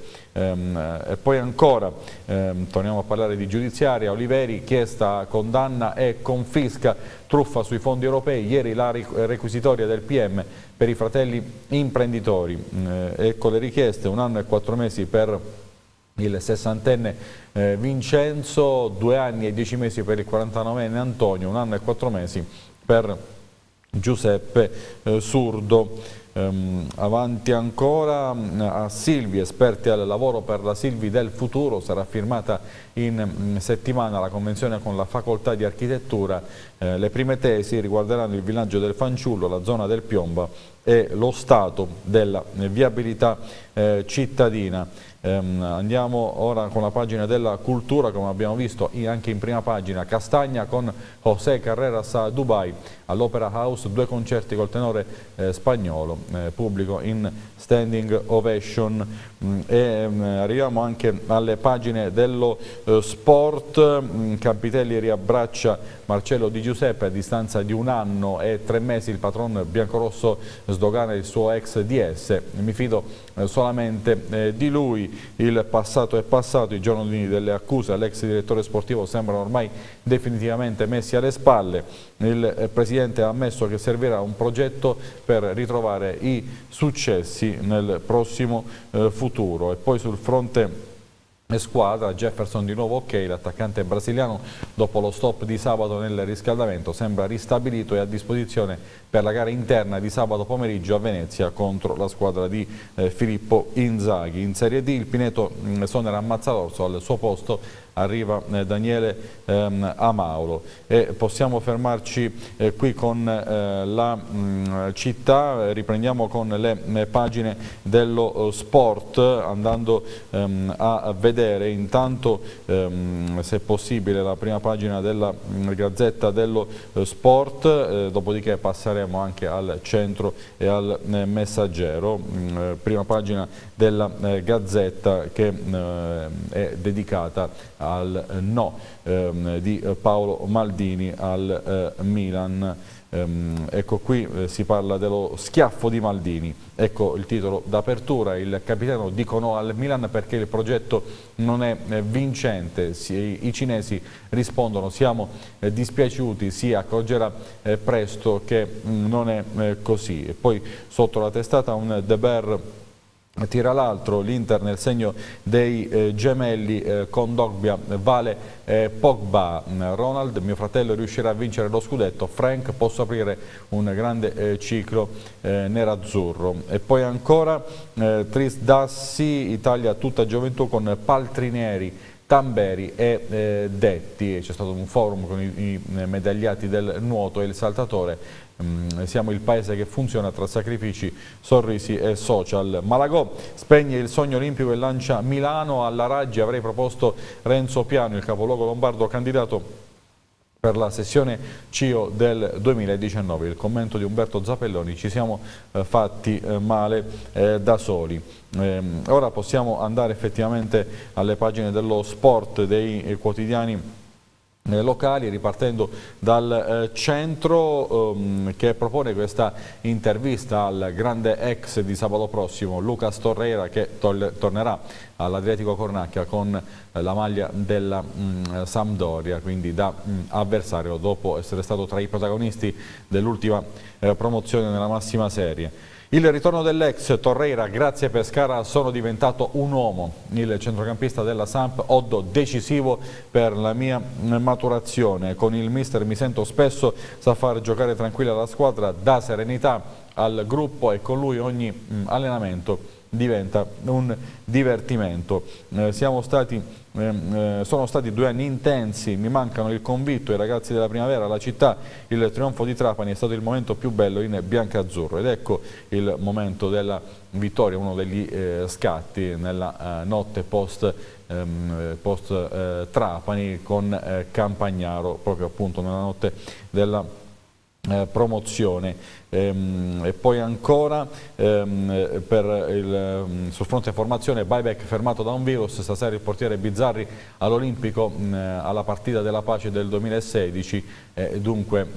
E poi ancora torniamo a parlare di giudiziaria. Oliveri, chiesta condanna e confisca, truffa sui fondi europei, ieri la requisitoria del PM per i fratelli imprenditori. Ecco le richieste: 1 anno e 4 mesi per il 60enne Vincenzo, 2 anni e 10 mesi per il 49enne Antonio, 1 anno e 4 mesi per Giuseppe Surdo. Avanti ancora a Silvi, esperti al lavoro per la Silvi del futuro, sarà firmata in settimana la convenzione con la facoltà di architettura. Le prime tesi riguarderanno il villaggio del Fanciullo, la zona del Piomba e lo stato della viabilità cittadina. Andiamo ora con la pagina della cultura, come abbiamo visto anche in prima pagina. Castagna con José Carreras a Dubai, all'Opera House 2 concerti col tenore spagnolo, pubblico in standing ovation. Arriviamo anche alle pagine dello sport. Campitelli riabbraccia Marcello Di Giuseppe, a distanza di 1 anno e 3 mesi il patron biancorosso sdogana il suo ex DS. Mi fido solamente di lui. Il passato è passato, i giorni delle accuse all'ex direttore sportivo sembrano ormai definitivamente messi alle spalle. Il presidente ha ammesso che servirà un progetto per ritrovare i successi nel prossimo futuro. E poi sul fronte squadra, Jefferson di nuovo ok, l'attaccante brasiliano dopo lo stop di sabato nel riscaldamento sembra ristabilito e a disposizione per la gara interna di sabato pomeriggio a Venezia contro la squadra di Filippo Inzaghi. In Serie D il Pineto sonera a Mazzalorso, al suo posto arriva Daniele Amauro. E possiamo fermarci qui con la città. Riprendiamo con le pagine dello sport, andando a vedere intanto se possibile la prima pagina della Gazzetta dello Sport, dopodiché passeremo anche al Centro e al Messaggero. Prima pagina della Gazzetta, che è dedicata al no di Paolo Maldini al Milan. Ecco qui si parla dello schiaffo di Maldini. Ecco il titolo d'apertura: il capitano dico no al Milan perché il progetto non è vincente. I cinesi rispondono: siamo dispiaciuti, si accorgerà presto che non è così. E poi sotto la testata un De Boer tira l'altro, l'Inter nel segno dei gemelli, con Dogbia vale Pogba. Ronald, mio fratello riuscirà a vincere lo scudetto, Frank posso aprire un grande ciclo nerazzurro. E poi ancora Tris Dassi, Italia tutta gioventù con Paltrinieri, Tamberi e Detti. C'è stato un forum con i medagliati del nuoto e il saltatore. Siamo il paese che funziona tra sacrifici, sorrisi e social. Malagò spegne il sogno olimpico e lancia Milano alla Raggi. Avrei proposto Renzo Piano, il capoluogo lombardo candidato per la sessione CIO del 2019. Il commento di Umberto Zappelloni: ci siamo fatti male da soli. Ora possiamo andare effettivamente alle pagine dello sport dei quotidiani locali, ripartendo dal centro che propone questa intervista al grande ex di sabato prossimo, Lucas Torreira, che tornerà all'Adriatico Cornacchia con la maglia della Sampdoria, quindi da avversario dopo essere stato tra i protagonisti dell'ultima promozione nella massima serie. Il ritorno dell'ex Torreira: grazie Pescara, sono diventato un uomo. Il centrocampista della Samp: oddo decisivo per la mia maturazione. Con il mister mi sento spesso, sa far giocare tranquilla la squadra, dà serenità al gruppo e con lui ogni allenamento diventa un divertimento. Sono stati 2 anni intensi, mi mancano il convitto, i ragazzi della primavera, la città. Il trionfo di Trapani è stato il momento più bello in biancazzurro, ed ecco il momento della vittoria, uno degli scatti nella notte post Trapani con Campagnaro, proprio appunto nella notte della promozione. E poi ancora sul fronte formazione, Bajbek fermato da un virus, stasera il portiere Bizzarri all'Olimpico alla partita della pace del 2016, dunque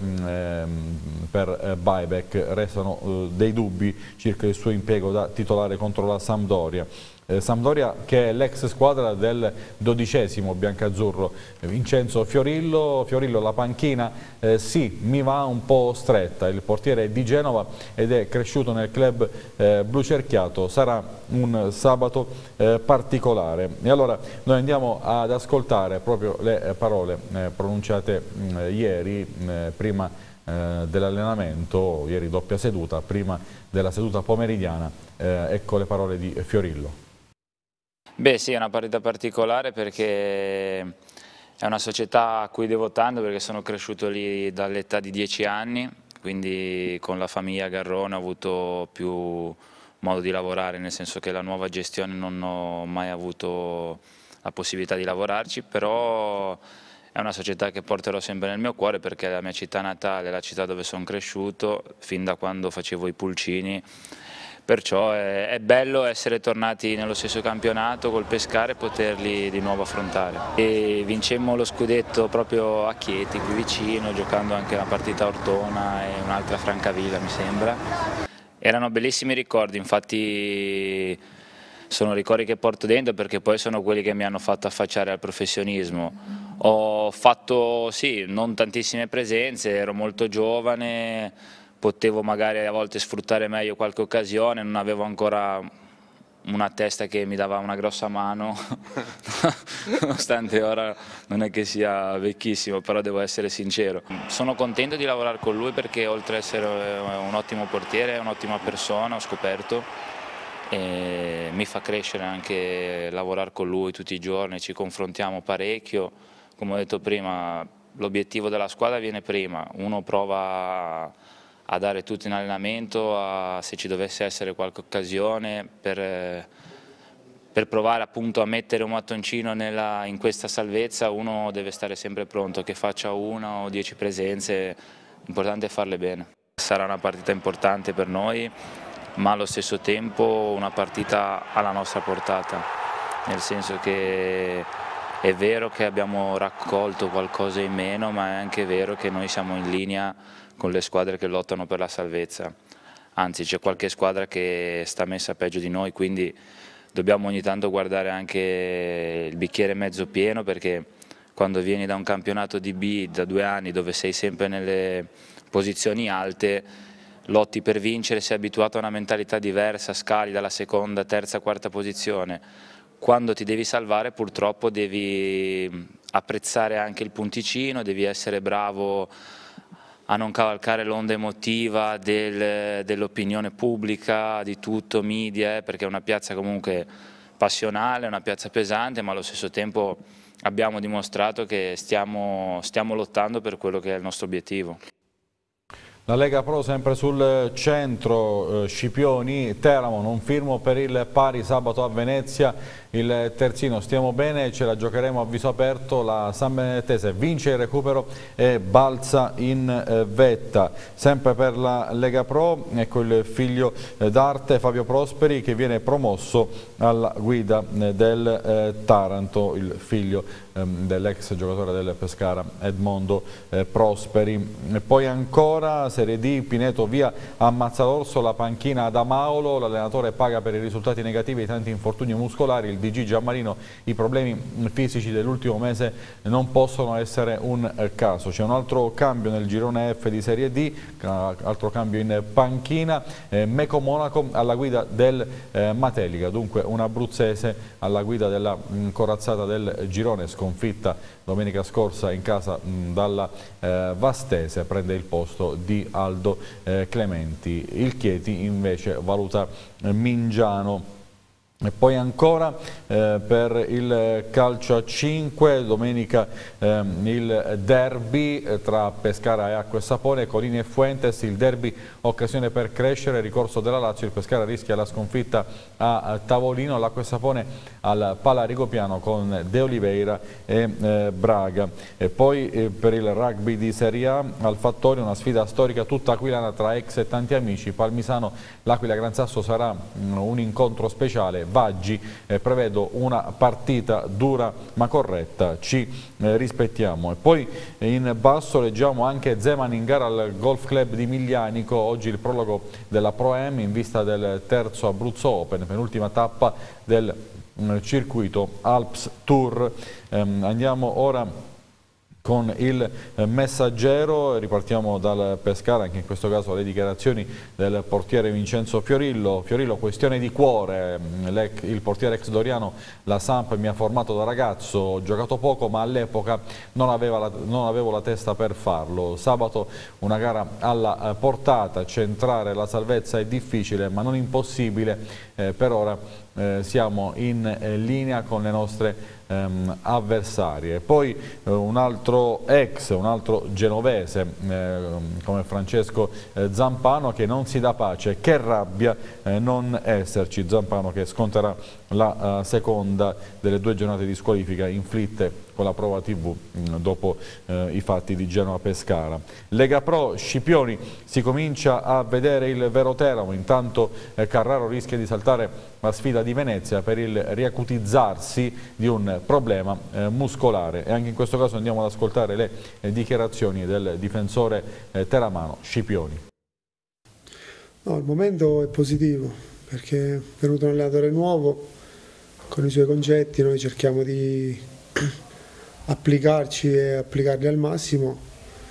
per Bajbek restano dei dubbi circa il suo impiego da titolare contro la Sampdoria. Sampdoria che è l'ex squadra del 12° biancazzurro. Vincenzo Fiorillo, la panchina sì, mi va un po' stretta. Il portiere è di Genova ed è cresciuto nel club blucerchiato. Sarà un sabato particolare. E allora noi andiamo ad ascoltare proprio le parole pronunciate ieri prima dell'allenamento, ieri doppia seduta, prima della seduta pomeridiana. Ecco le parole di Fiorillo. Beh sì, è una partita particolare perché è una società a cui devo tanto, perché sono cresciuto lì dall'età di 10 anni, quindi con la famiglia Garrone ho avuto più modo di lavorare, nel senso che la nuova gestione non ho mai avuto la possibilità di lavorarci, però è una società che porterò sempre nel mio cuore perché è la mia città natale, la città dove sono cresciuto fin da quando facevo i pulcini. Perciò è bello essere tornati nello stesso campionato col Pescara e poterli di nuovo affrontare. E vincemmo lo scudetto proprio a Chieti, qui vicino, giocando anche una partita a Ortona e un'altra a Francavilla, mi sembra. Erano bellissimi ricordi, infatti sono ricordi che porto dentro perché poi sono quelli che mi hanno fatto affacciare al professionismo. Ho fatto, sì, non tantissime presenze, ero molto giovane, potevo magari a volte sfruttare meglio qualche occasione, non avevo ancora una testa che mi dava una grossa mano, nonostante ora non è che sia vecchissimo, però devo essere sincero. Sono contento di lavorare con lui perché oltre ad essere un ottimo portiere è un'ottima persona, ho scoperto, e mi fa crescere anche lavorare con lui tutti i giorni, ci confrontiamo parecchio. Come ho detto prima, l'obiettivo della squadra viene prima, uno prova a dare tutto in allenamento, se ci dovesse essere qualche occasione per provare appunto a mettere un mattoncino in questa salvezza, uno deve stare sempre pronto, che faccia 1 o 10 presenze, l'importante è farle bene. Sarà una partita importante per noi, ma allo stesso tempo una partita alla nostra portata, nel senso che è vero che abbiamo raccolto qualcosa in meno, ma è anche vero che noi siamo in linea con le squadre che lottano per la salvezza. Anzi, c'è qualche squadra che sta messa peggio di noi, quindi dobbiamo ogni tanto guardare anche il bicchiere mezzo pieno, perché quando vieni da un campionato di B da 2 anni dove sei sempre nelle posizioni alte, lotti per vincere, sei abituato a una mentalità diversa, scali dalla seconda, terza, quarta posizione. Quando ti devi salvare purtroppo devi apprezzare anche il punticino, devi essere bravo a non cavalcare l'onda emotiva dell'opinione pubblica, di tutto, media, perché è una piazza comunque passionale, una piazza pesante, ma allo stesso tempo abbiamo dimostrato che stiamo lottando per quello che è il nostro obiettivo. La Lega Pro sempre sul centro, Scipioni, Teramo non firmo per il pari sabato a Venezia, il terzino stiamo bene, ce la giocheremo a viso aperto, la San Benedettese vince il recupero e balza in vetta. Sempre per la Lega Pro, ecco il figlio d'arte Fabio Prosperi che viene promosso alla guida del Taranto, il figlio dell'ex giocatore del Pescara Edmondo Prosperi. E poi ancora Serie D, Pineto via a Mazzalorso, la panchina ad Amaolo, l'allenatore paga per i risultati negativi e i tanti infortuni muscolari, il DG Giammarino, i problemi fisici dell'ultimo mese non possono essere un caso. C'è un altro cambio nel girone F di Serie D, altro cambio in panchina, Meco Monaco alla guida del Matelica, dunque un abruzzese alla guida della corazzata del girone, sconfitta domenica scorsa in casa dalla Vastese, prende il posto di Aldo Clementi. Il Chieti invece valuta Mingiano. E poi ancora per il calcio a 5, domenica il derby tra Pescara e Acqua e Sapone, Colini e Fuentes, il derby occasione per crescere, ricorso della Lazio, il Pescara rischia la sconfitta a Tavolino, l'Acqua e Sapone al Pala Rigopiano con De Oliveira e Braga. E poi per il rugby di Serie A al Fattorio una sfida storica tutta aquilana tra ex e tanti amici, Palmisano, l'Aquila Gran Sasso sarà un incontro speciale. Vaggi, prevedo una partita dura ma corretta, ci rispettiamo. E poi in basso leggiamo anche Zeman in gara al Golf Club di Miglianico, oggi il prologo della Pro-Am in vista del terzo Abruzzo Open, penultima tappa del circuito Alps Tour. Andiamo ora con il Messaggero, ripartiamo dal Pescara, anche in questo caso le dichiarazioni del portiere Vincenzo Fiorillo. Fiorillo, questione di cuore, il portiere ex Doriano, la Samp mi ha formato da ragazzo, ho giocato poco ma all'epoca non avevo la testa per farlo. Sabato una gara alla portata, centrare la salvezza è difficile ma non impossibile, per ora siamo in linea con le nostre avversarie. Poi un altro genovese come Francesco Zampano che non si dà pace, che rabbia non esserci. Zampano che sconterà la seconda delle 2 giornate di squalifica inflitte con la prova TV dopo i fatti di Genova Pescara. Lega Pro, Scipioni, si comincia a vedere il vero Teramo, intanto Carraro rischia di saltare la sfida di Venezia per il riacutizzarsi di un problema muscolare, e anche in questo caso andiamo ad ascoltare le dichiarazioni del difensore teramano Scipioni. No, il momento è positivo perché è venuto un allenatore nuovo con i suoi concetti, noi cerchiamo di applicarci e applicarli al massimo.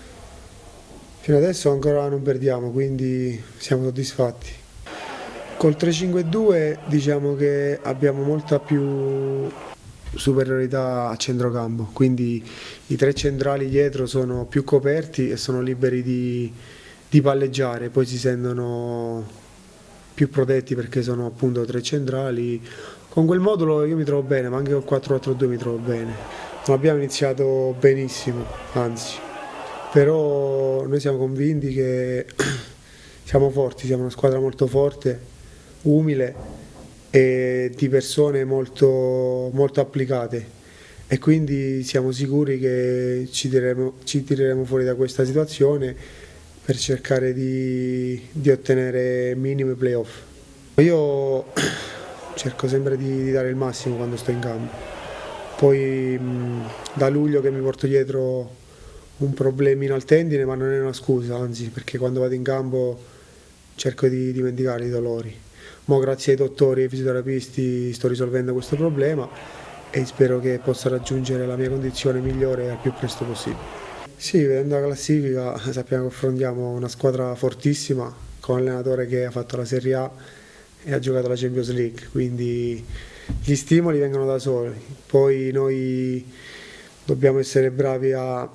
Fino adesso ancora non perdiamo, quindi siamo soddisfatti. Col 3-5-2 diciamo che abbiamo molta più superiorità a centrocampo, quindi i 3 centrali dietro sono più coperti e sono liberi di palleggiare, poi si sentono più protetti perché sono appunto 3 centrali. Con quel modulo io mi trovo bene, ma anche con 4-4-2 mi trovo bene. Non abbiamo iniziato benissimo, anzi, però noi siamo convinti che siamo forti, siamo una squadra molto forte, umile e di persone molto, molto applicate, e quindi siamo sicuri che ci tireremo fuori da questa situazione per cercare di ottenere minimi playoff. Io cerco sempre di dare il massimo quando sto in campo. Poi da luglio che mi porto dietro un problemino al tendine, ma non è una scusa, anzi, perché quando vado in campo cerco di dimenticare i dolori. Mo grazie ai dottori e ai fisioterapisti sto risolvendo questo problema e spero che possa raggiungere la mia condizione migliore al più presto possibile. Sì, vedendo la classifica sappiamo che affrontiamo una squadra fortissima con un allenatore che ha fatto la Serie A e ha giocato la Champions League, quindi gli stimoli vengono da soli. Poi noi dobbiamo essere bravi a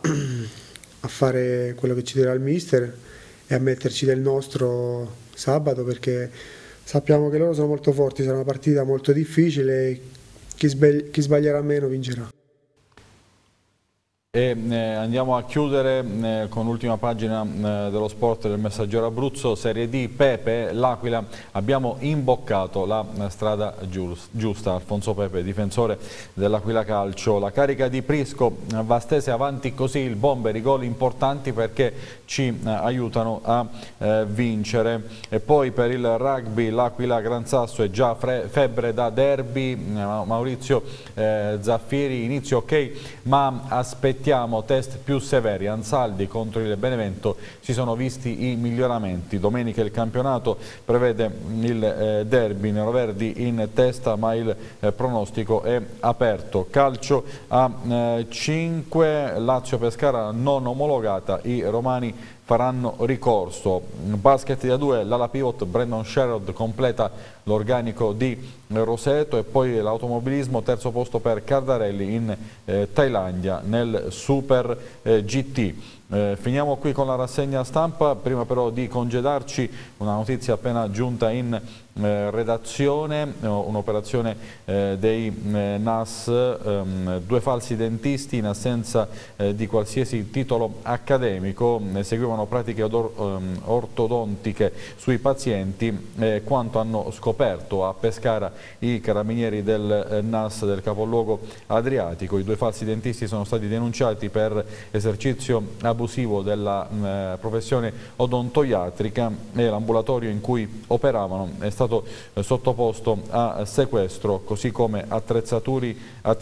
fare quello che ci dirà il mister e a metterci del nostro sabato, perché sappiamo che loro sono molto forti, sarà una partita molto difficile, chi sbaglierà meno vincerà. E andiamo a chiudere con l'ultima pagina dello sport del Messaggero Abruzzo, Serie D, Pepe, l'Aquila, abbiamo imboccato la strada giusta. Alfonso Pepe, difensore dell'Aquila Calcio, la carica di Prisco va stesa avanti così il bomber, i gol importanti perché ci aiutano a vincere. E poi per il rugby l'Aquila Gran Sasso è già febbre da derby, Maurizio Zaffieri, inizio ok, ma aspettiamo test più severi. Ansaldi contro il Benevento, si sono visti i miglioramenti. Domenica il campionato prevede il derby neroverdi in testa, ma il pronostico è aperto. Calcio a 5, Lazio-Pescara non omologata, i romani faranno ricorso. Basket da 2, l'ala pivot Brandon Sherrod completa l'organico di Roseto, e poi l'automobilismo, terzo posto per Cardarelli in Thailandia nel Super GT. Finiamo qui con la rassegna stampa, prima però di congedarci una notizia appena giunta in redazione, un'operazione dei NAS, 2 falsi dentisti in assenza di qualsiasi titolo accademico, seguivano pratiche ortodontiche sui pazienti, quanto hanno scoperto a Pescara i carabinieri del NAS del capoluogo adriatico. I 2 falsi dentisti sono stati denunciati per esercizio abusivo della professione odontoiatrica e l'ambulatorio in cui operavano è stato sottoposto a sequestro, così come attrezzature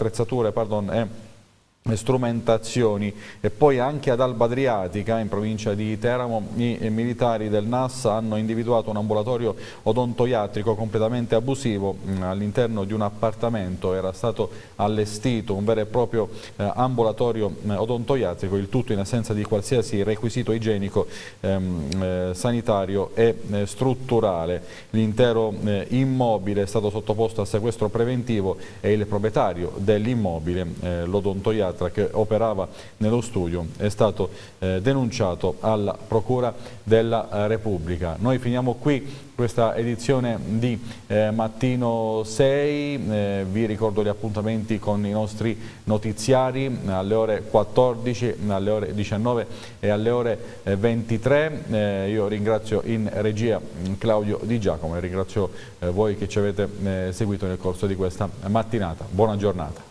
e strumentazioni. E poi anche ad Alba Adriatica, in provincia di Teramo, i militari del NAS hanno individuato un ambulatorio odontoiatrico completamente abusivo all'interno di un appartamento. Era stato allestito un vero e proprio ambulatorio odontoiatrico, il tutto in assenza di qualsiasi requisito igienico, sanitario e strutturale. L'intero immobile è stato sottoposto a sequestro preventivo e il proprietario dell'immobile, l'odontoiatrico che operava nello studio, è stato denunciato alla Procura della Repubblica. Noi finiamo qui questa edizione di Mattino 6, vi ricordo gli appuntamenti con i nostri notiziari alle ore 14, alle ore 19 e alle ore 23. Io ringrazio in regia Claudio Di Giacomo e ringrazio voi che ci avete seguito nel corso di questa mattinata. Buona giornata.